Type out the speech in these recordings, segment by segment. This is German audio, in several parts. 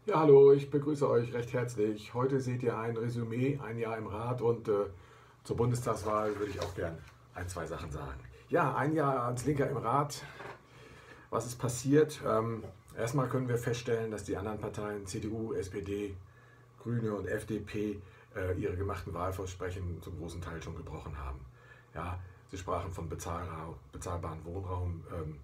Ja, hallo, ich begrüße euch recht herzlich. Heute seht ihr ein Resümee, ein Jahr im Rat und zur Bundestagswahl würde ich auch gern ein, zwei Sachen sagen. Ja, ein Jahr als Linker im Rat. Was ist passiert? Erstmal können wir feststellen, dass die anderen Parteien, CDU, SPD, Grüne und FDP, ihre gemachten Wahlversprechen zum großen Teil schon gebrochen haben. Ja, sie sprachen von bezahlbaren Wohnraum,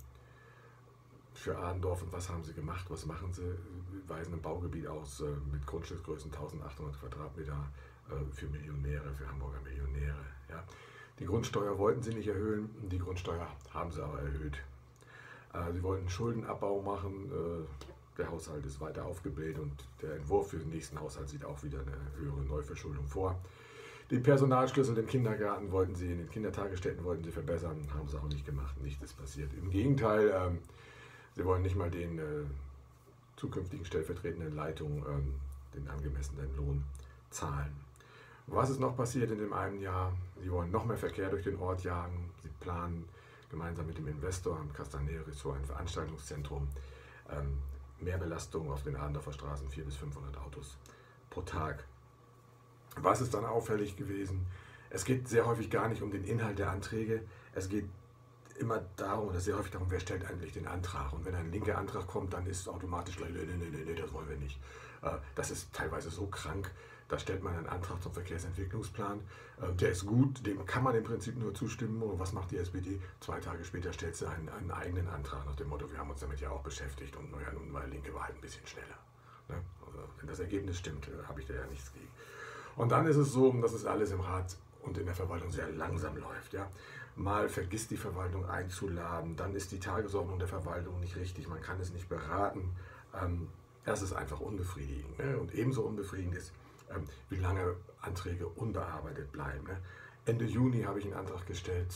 für Adendorf. Und was haben sie gemacht? Was machen sie? Weisen ein Baugebiet aus mit Grundstücksgrößen 1800 Quadratmeter für Millionäre, für Hamburger Millionäre. Ja. Die Grundsteuer wollten sie nicht erhöhen, die Grundsteuer haben sie aber erhöht. Sie wollten Schuldenabbau machen, der Haushalt ist weiter aufgebläht und der Entwurf für den nächsten Haushalt sieht auch wieder eine höhere Neuverschuldung vor. Den Personalschlüssel im Kindergarten wollten sie, in den Kindertagesstätten wollten sie verbessern, haben sie auch nicht gemacht, nichts ist passiert. Im Gegenteil, sie wollen nicht mal den zukünftigen stellvertretenden Leitungen den angemessenen Lohn zahlen. Was ist noch passiert in dem einen Jahr? Sie wollen noch mehr Verkehr durch den Ort jagen. Sie planen gemeinsam mit dem Investor am Castanea-Ressort ein Veranstaltungszentrum. Mehr Belastung auf den Adendorfer Straßen, 400 bis 500 Autos pro Tag. Was ist dann auffällig gewesen? Es geht sehr häufig gar nicht um den Inhalt der Anträge. Es geht immer darum, oder sehr häufig darum, wer stellt eigentlich den Antrag. Und wenn ein linker Antrag kommt, dann ist automatisch gleich, nee, das wollen wir nicht. Das ist teilweise so krank. Da stellt man einen Antrag zum Verkehrsentwicklungsplan. Der ist gut, dem kann man im Prinzip nur zustimmen. Und was macht die SPD? 2 Tage später stellt sie einen eigenen Antrag nach dem Motto, wir haben uns damit ja auch beschäftigt und naja, nun war Linke war halt ein bisschen schneller. Ne? Also, wenn das Ergebnis stimmt, habe ich da ja nichts gegen. Und dann ist es so, dass es alles im Rat und in der Verwaltung sehr langsam läuft. Ja? Mal vergisst die Verwaltung einzuladen, dann ist die Tagesordnung der Verwaltung nicht richtig, man kann es nicht beraten. Das ist einfach unbefriedigend. Ne? Und ebenso unbefriedigend ist, wie lange Anträge unbearbeitet bleiben. Ne? Ende Juni habe ich einen Antrag gestellt,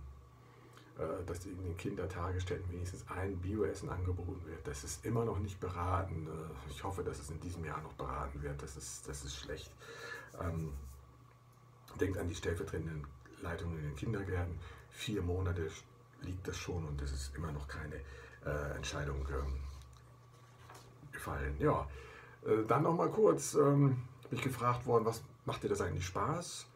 dass in den Kindertagesstätten wenigstens ein Bioessen angeboten wird. Das ist immer noch nicht beraten. Ich hoffe, dass es in diesem Jahr noch beraten wird. Das ist schlecht. Denkt an die stellvertretenden Leitungen in den Kindergärten. 4 Monate liegt das schon und es ist immer noch keine Entscheidung gefallen. Ja, dann noch mal kurz, bin ich gefragt worden, was macht dir das eigentlich Spaß?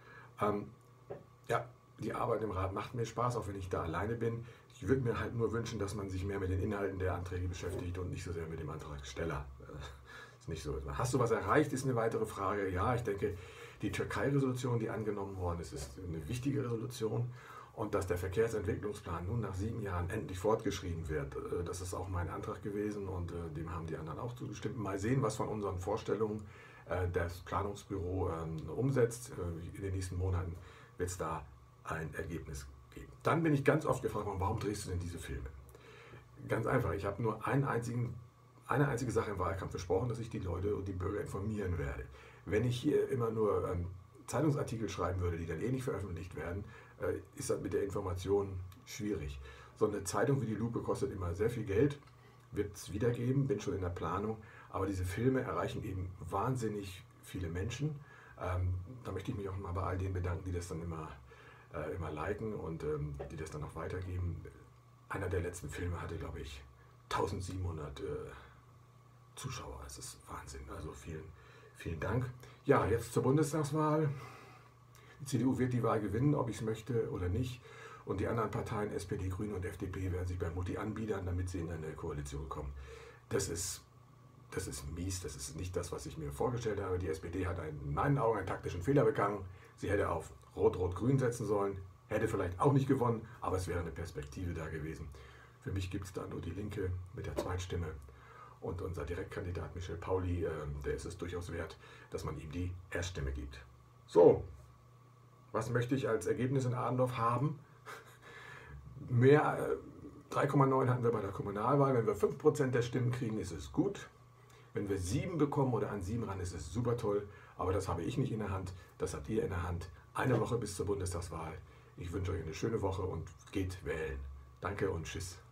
Ja, die Arbeit im Rat macht mir Spaß, auch wenn ich da alleine bin. Ich würde mir halt nur wünschen, dass man sich mehr mit den Inhalten der Anträge beschäftigt und nicht so sehr mit dem Antragsteller. Ist nicht so. Hast du was erreicht, ist eine weitere Frage. Ja, ich denke, die Türkei-Resolution, die angenommen worden ist, ist eine wichtige Resolution. Und dass der Verkehrsentwicklungsplan nun nach 7 Jahren endlich fortgeschrieben wird, das ist auch mein Antrag gewesen und dem haben die anderen auch zugestimmt. Mal sehen, was von unseren Vorstellungen das Planungsbüro umsetzt. In den nächsten Monaten wird es da ein Ergebnis geben. Dann bin ich ganz oft gefragt worden, warum drehst du denn diese Filme? Ganz einfach, ich habe nur eine einzige Sache im Wahlkampf versprochen, dass ich die Leute und die Bürger informieren werde. Wenn ich hier immer nur Zeitungsartikel schreiben würde, die dann eh nicht veröffentlicht werden, ist das mit der Information schwierig. So eine Zeitung wie die Lupe kostet immer sehr viel Geld, wird es wiedergeben, bin schon in der Planung, aber diese Filme erreichen eben wahnsinnig viele Menschen. Da möchte ich mich auch mal bei all denen bedanken, die das dann immer liken und die das dann auch weitergeben. Einer der letzten Filme hatte, glaube ich, 1700 Zuschauer. Das ist Wahnsinn. Also vielen Dank. Ja, jetzt zur Bundestagswahl. Die CDU wird die Wahl gewinnen, ob ich es möchte oder nicht. Und die anderen Parteien, SPD, Grüne und FDP, werden sich bei Mutti anbiedern, damit sie in eine Koalition kommen. Das ist mies, das ist nicht das, was ich mir vorgestellt habe. Die SPD hat in meinen Augen einen taktischen Fehler begangen. Sie hätte auf Rot-Rot-Grün setzen sollen, hätte vielleicht auch nicht gewonnen, aber es wäre eine Perspektive da gewesen. Für mich gibt es da nur die Linke mit der Zweitstimme und unser Direktkandidat Michel Pauli, der ist es durchaus wert, dass man ihm die Erststimme gibt. So, was möchte ich als Ergebnis in Adendorf haben? Mehr 3,9 hatten wir bei der Kommunalwahl. Wenn wir 5% der Stimmen kriegen, ist es gut. Wenn wir 7 bekommen oder an 7 ran, ist es super toll. Aber das habe ich nicht in der Hand, das habt ihr in der Hand. Eine Woche bis zur Bundestagswahl. Ich wünsche euch eine schöne Woche und geht wählen. Danke und tschüss.